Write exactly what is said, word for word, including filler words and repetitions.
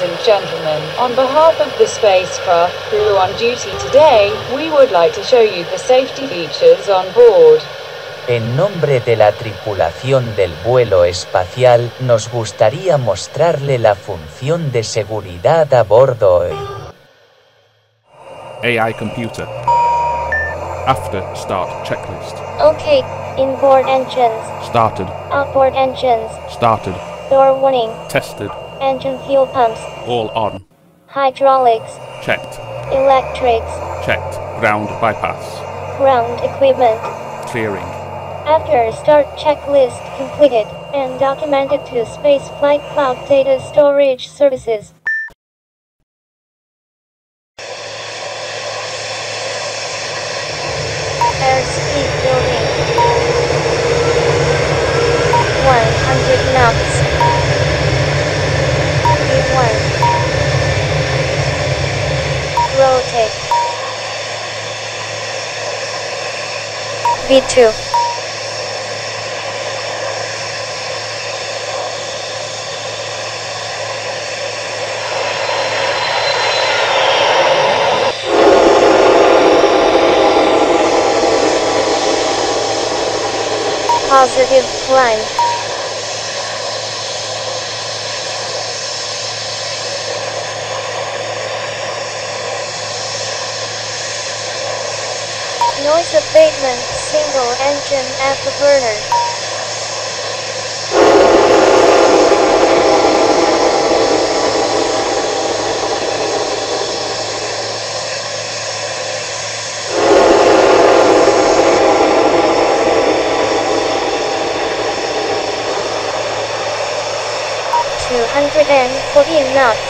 and gentlemen, on behalf of the spacecraft crew on duty today, we would like to show you the safety features on board. En nombre de la tripulación del vuelo espacial, nos gustaría mostrarle la función de seguridad a bordo. A I computer. After start checklist. Okay, inboard engines. Started. Outboard engines. Started. Door warning. Tested. Engine fuel pumps. All on. Hydraulics. Checked. Electrics. Checked. Ground bypass. Ground equipment. Clearing. After start checklist completed and documented to Spaceflight Cloud Data Storage Services. Airspeed building. one hundred knots. V one. Rotate. V two. Positive climb. Noise abatement, single engine afterburner. two hundred forty knots.